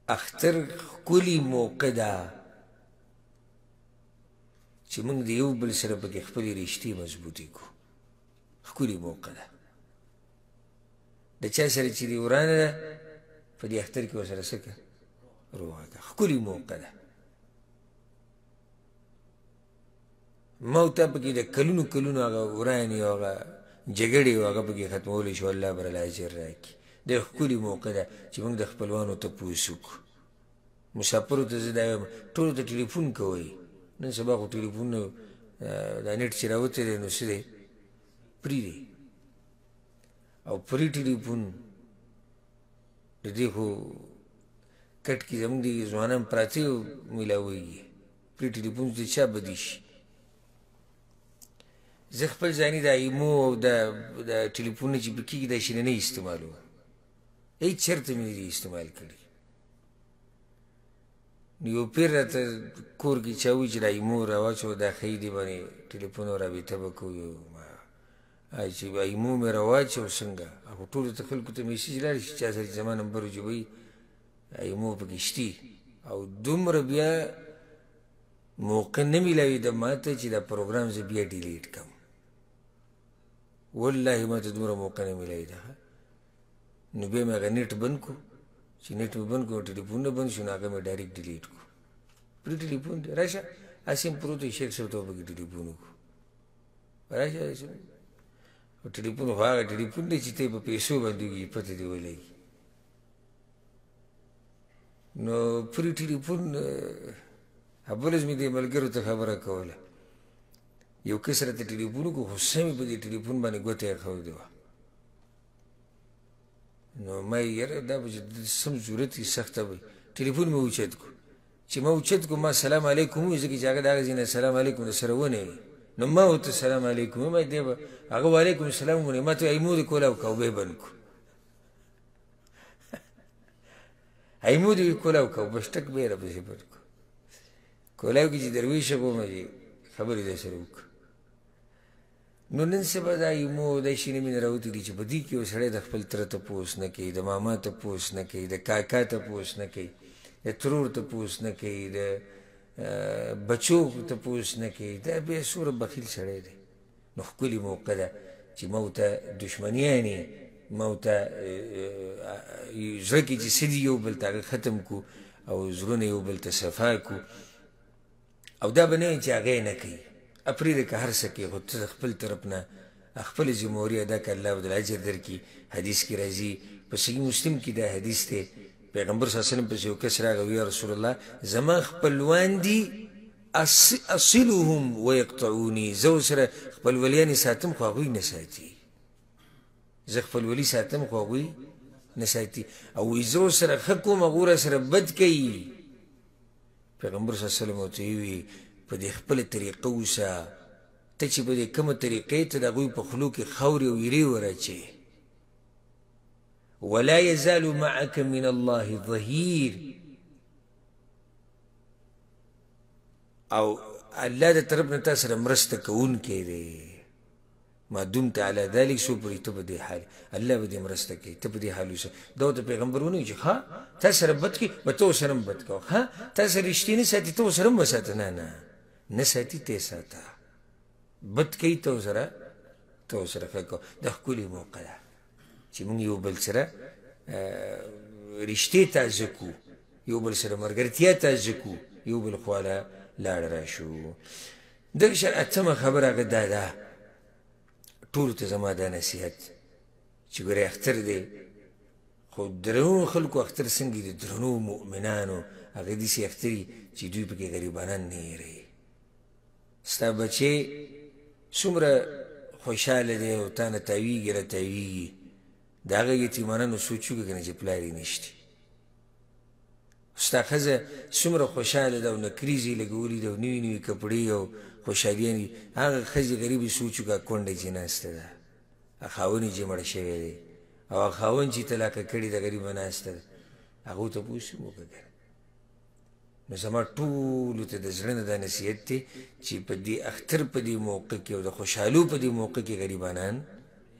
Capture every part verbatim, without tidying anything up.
اختر ښکلي موقع ده چې موږ د یو بل سره پکې خپلې رشتې مضبوطې کړو. ښکلي موقع ده د چا سره چې دې ورانه ده په دې اختر کې ورسره څه کړه روغه کړه. ښکلي موقع ده. ما او تا پکې د کلونو کلونو هغه ورانې او هغه جګړې او هغه پکې ختمولی شو. الله به راله اجر راکړي. دا ښکلي موقع ده چې موږ د خپلوانو تپوس وکړو. مسافرو ته زه دا وایم ټولو ته ټلیفون کوئ. نن سبا خو ټلیفون دا نیټ چې راوتی دی نو څه دی فري دی او فري ټلیفون د دې خو کټ کې زموږ د ځوانان پراته میلاویږي. فري ټلیفون د چا بدي شي. زه خپل ځاني د ایمو او د ټلیفونونه چې پکې کېږي دا شي نه استعمالوم. هېڅ چېرته مې نه دي استعمال کړي. نو یو پیر راته کور کې چا وایي چې دا ایمو راواچوه دا ښایي دې باندې ټلیفون او رابطه به کوو. چې ایمو مې راواچوه څنګه خو ټولو ته خلکو ته میسیج لاړ شي چا سره چې زما نمبر وجوبوي ایمو پکې شتي او دومره بیا موقع نه میلاوېده ما ته چې دا پروګرام زه بیا ډیلیټ کړم. والله ما ته دومره موقع نه میلاوېده. نو بیا مې هغه نیټ بند کړو. چې نیټ مې بند کړو ټلیفونونه بند شو نو هغه مې ډایرکټ ډیلیټ کړو. پرې ټلیفون دی راشه هسې هم پروت وي شیخ صاحب ته به پکې ټلیفون وکړو. راشه ټلیفون خو هغه ټلیفون دی چې ته یې په پیسو باندې وکړي پته دې ولګي. نو پرې ټلیفون ابولز مې دې ملګرو ته خبره کوله. یو کس راته ټلیفون وکړو خو سمې په دې ټلیفون باندې ګوته یې ښودې وه. نو ما یې یاره دا به چې سم ضرورت وي سخته به ټلیفون مې اوچت کړو. چې ما اوچت کړو ما سلام علیکم ووایي ځکه چې هغه د هغه ځای نه سلام علیکم درسره ونیوي. نو ما ورته سلام علیکم ووایم دی به هغه وعلیکم السلام ووایي ما ته ایمو دې کولاو که او بیا یې بند کړو. ایمو دې وي کولاو که او بس ټک بیا یې راپسې بند کړو. کولاو کې چې درویشه کومه چې خبرې در سره وکړه. نو نن سبا دا ایمو دا شي نه مې نه راوتي دي چې په دې کې یو سړی د خپل تره تپوس نه کوي د ماما تپوس نه کوي د کاکا تپوس نه کوي د ترور تپوس نه کوي د بچو تپوس نه کوي. دا بیا څومره بخیل سړی دی. نو ښکلې موقع ده چې ما ورته دشمنیانې ما ورته زړه کې چې څه دي یو بل ته هغه ختم کړو او زړونه یو بل ته صفا کړو. او دا به نه وي چې هغه یې نه کوي. اپرېږده که هر څه کوي خو ته د خپل طرف نه خپله ذمهواري ادا کړه الله به درله اجر درکړي. حدیث کې راځي په صحیح مسلم کې دا حدیث دی پیغمبر صلی الله علیه وسلم پسې یو کس راغی وی یا رسول الله زما خپلوان دي اصلهم ویقطعوني زه ورسره خپلولیانې ساتم خو هغوی نه ساتي. زه خپلولي ساتم خو هغوی نه ساتي. او وایي زه ورسره ښه کوم هغوی راسره بد کوي. پیغمبر صلی الله علیه وسلم ورته وویل په دې خپله طریقه اوسه ته چې په دې کومه طریقې ته د هغوی په خولو کې خاورې او ایرې وراچې. ولا يزال معك من الله ظهير او الله د طرف نه تا سره مرسته کوونکی دی. ما دمت على ذلك سو پورې ته په دې حال الله به دې مرسته کوي. ته په دې حال اوسه. دا ورته پیغمبر ونوي چې ښه تا سره بد کوي به ته ورسره هم بد کوه. ښه تا سره رښتې نه ساتي ته ورسره هم وساته. نه نه نه ساتي ته یې ساته. بد کوي ته ورسره ته ورسره ښه کوه. دا ښکلې موقع ده چې موږ یو بل سره رشتې تازه کړو یو بل سره ملګرتیا تازه کړو یو بل خواله لاړ راشو. دغه شان اتمه خبره هغه دا ده ټولو ته زما دا نصیحت چې ګورې اختر دی خو درنو خلکو اختر څنګه دي درنو مؤمنانو هغه داسې اختر وي چې دوی پکې غریبانان نه هېروي. ستا بچې څومره خوشحاله دی او تا نه تاویږي را تاویږي د هغه یتیمانانو سوچ وکړه که نه چې پلار یې نشته. ستا ښځه څومره خوشحاله ده او نکریزې یې لګولي ده او نوي نوي کپړې او خوشحالیانې هغه ښځې غریبې سوچ وکړه کونډه چې ناسته ده خاوند یې چې مړه شوی دی او هغه خاوند چې طلاقه کړې ده غریبه ناسته ده هغو تپوس هم وکړه که نه. نو زما ټولو ته د زړه نه دا نصیحت دی چې په دې اختر په دې موقع کې او د خوشحالو په دې موقع کې غریبانان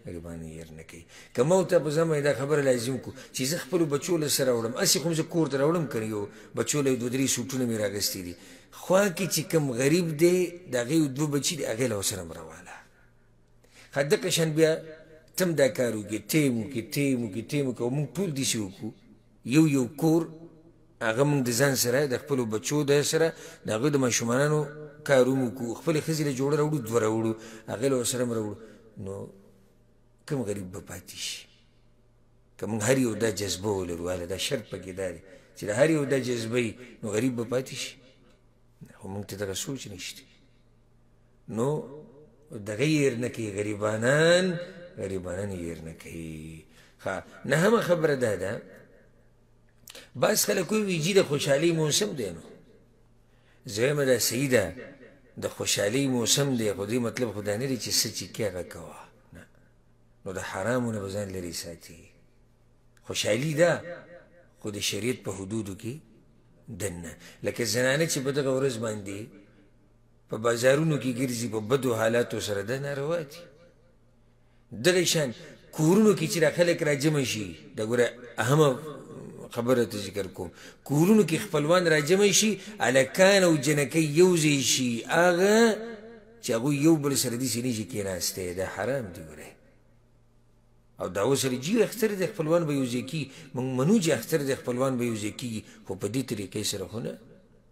غریبان هېر نه کوي. که ما ورته په ځمه دا خبره لازم کړو چې زه خپلو بچو له سره وړم، هسې خو م زه کور ته راوړم که نه، یو بچو له یو دوه درې سوټونه مې رااخیستي دي، خوا کې چې کوم غریب دی د هغې یو دوه بچي دي هغې له ورسره م راواله. ښه دقه شان بیا ته م دا کار وکړې، ټیم وکړې ټیم وکړې ټیم وکړې او موږ ټول داسې وکړو یو یو کور هغه موږ د ځان سره د خپلو بچو د سره د هغوی د ماشومانانو کارونه وکړو، خپلې ښځې له جوړه راوړو، دوه راوړو، هغې له ورسره م راوړو، نو کوم غریب به پاتې شي؟ که موږ هر یو دا جذبه ولرو، هله دا شرط پکې دا دی چې د هر یو دا جذبه وي نو غریب به پاتې شي؟ خو موږ ته دغه سوچ نشته. نو دغه یې هېر نه کوي، غریبانان غریبانان یې هېر نه کوي. ښه نهمه خبره دا ده، بعض خلک وایي جي د خوشحالۍ موسم دی، نو زویمه دا صحیح ده د خوشحالۍ موسم دی، خو دې مطلب خو دا نه دی چې څه چې کې هغه کوه، نه، نو د حرامو نه به ځان لرې ساتي. خوشحالي ده خو د شریعت په حدودو کې دننه. لکه زنانه چې په دغه ورځ باندې په بازارونو کې ګرځي په بدو حالاتو سره، دا ناروا دي. دغه شان کورونو کې چې را خلک را جمع شي، دا ګوره اهمه خبره ته ذکر کوم، کورونو کې خپلوان را جمع شي، هلکان او جنکۍ یو ځای شي، هغه چې هغوی یو بل سره داسې نه شي کېناستی، دا حرام دي. ګوره او دا اوس سره جي اختر د خپلوان به یو ځای کېږي، موږ منو چې اختر د خپلوان به یو ځای کېږي، خو په دې طریقې سره خو نه.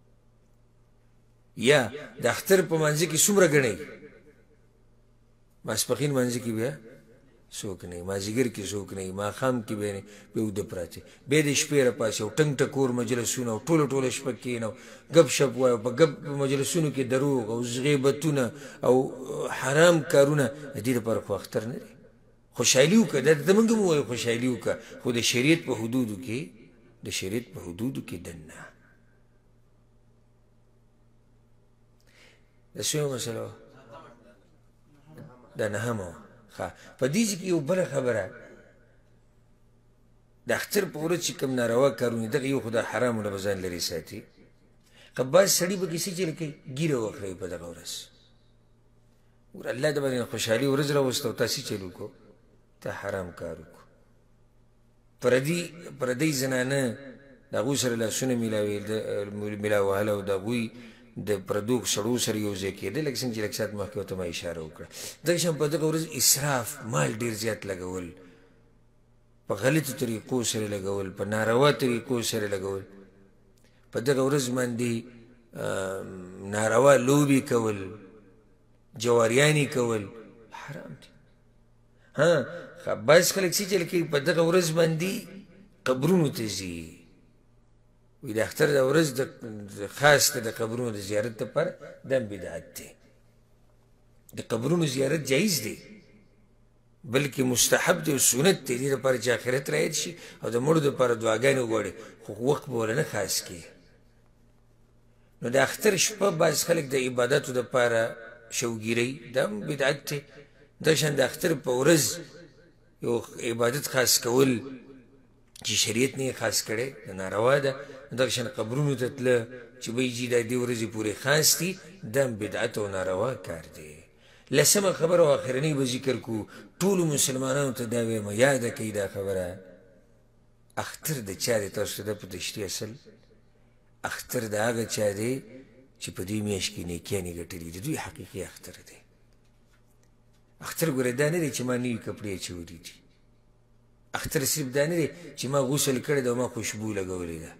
یا د اختر په مانځه کې څومره ګڼئ، ماسپښین مانځه کې بیا څوک نه وي، مازدیګر کې څوک نه وي، ماښام کې به بیا اوده پراته، بیا د شپې راپاڅي او ټنګ ټکور مجلسونه او ټوله ټوله شپه کښېنه او ګپ شپ وایه، په ګپ مجلسونو کې دروغ او غیبتونه او حرام کارونه، د دې لپاره خو اختر نه دی. خوشحالي وکړه، دا ته موږ هم ووایو خوشحالي وکړه، خو د شریعت په حدودو کې، د شریعت په حدودو کې دننه. دا څومره مسله وه؟ دا نهمه وه. ښه په دې کې یو بله خبره، د اختر په ورځ چې کوم ناروا کارونه دغه یو خو د حرامو نه به ځان لرې ساتي. که بعض سړي به کیسې چل کوي، ګیره وخورئ په دغه ورځ، ګوره الله د باندې خوشحالي ورځ راوسته او تاسې چل وکړو، ته حرام کار وکړو. پردي پردۍ زنانه د هغوی سره لاسونه میلاوهل او د هغوی د پردو سړو سره یو ځای کېده، لکه څنګه چې لږ ساعت مخکې ورته ما اشاره وکړه. دغه شان په دغه ورځ اسراف، مال ډېر زیات لګول، په غلطو طریقو سره لګول، په ناروا طریقو سره لګول، په دغه ورځ باندې ناروا لوبې کول، جواریانې کول حرام دي. ها بعض خلک څه چل کوي، په دغه ورځ باندې قبرونو ته ځي، وی د اختر د ورځ خاص ته د قبرونو د زیارت لپاره دا بدعت دی. د قبرونو زیارت جایز دی بلکې مستحب دی او سنت دی، دې لپاره چې آخرت رایت شي او د مړو دپاره دعاګانې وغواړي، خو وخت به ورله نه خاص کړي. نو د اختر شپه بعض خلک د عباداتو دپاره شوګیرئ، دا هم بدعت دی. دا شان د اختر په ورځ یو عبادت خاص کول چې شریعت نه یې خاص کړی، د ناروا ده. دغه شان قبرونو ته تله چې وایي جي دا دې ورځې پورې خاص دي، دا هم بدعت او ناروا کار دی. لسمه خبره او اخرنۍ به ذکر کړو، ټولو مسلمانانو ته دا وایم، یاده کوئ دا خبره، اختر د چا دی؟ تاسو ته ده پته شتې اصل اختر د هغه چا دی چې په دې میاشت کې نیکیانې ګټلي دي، دوی حقیقي اختر دی. اختر ګوره دا نه دی چې ما نوي کپړې اچولي دي، اختر صرف دا نه دی چې ما غسل کړی ده او ما خوشبو لګولې ده.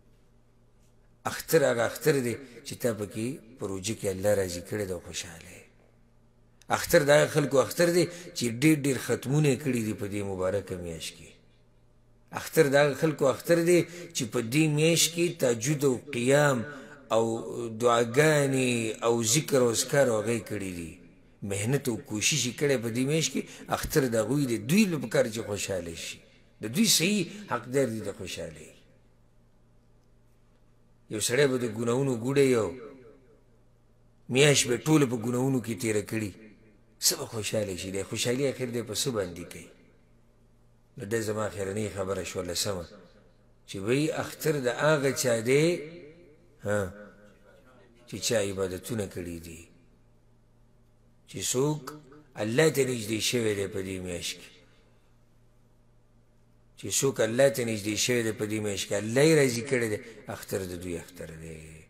اختر هغه اختر دی چې تا پکې په روژه کې الله راضي کړی ده او خوشحاله یې. اختر د هغه خلکو اختر دی چې ډېر ډېر ختمونه یې کړي دي په دې مبارکه میاشت کې. اختر د هغه خلکو اختر دی چې په دې میاشت کې تهجد او قیام او دعاګانې او ذکر او اذکار او هغه یې کړي دي، محنت او کوشش یې کړی په دې میاشت کې. اختر د هغوی دی، دوی له پکار چې خوشحاله شي، د دوی صحیح حقدار دي د خوشحالۍ. یو سړی به د ګناهونو ګوډی او میاشت به ټوله په ګناهونو کې تېره کړي، څه به خوشحاله شي؟ دی خوشحالي اخر دی په څه باندې کوي؟ نو دا زما اخرنۍ خبره شوه لسمه، چې وایي اختر د هغه چا دی چې چا عبادتونه کړي دي، چې څوک الله ته نږدې شوی دی په دې میاشت کې چې څوک الله ته نږدې شوی دی په دې میاشت کې الله یې راضي کړی دی اختر د دوی اختر دی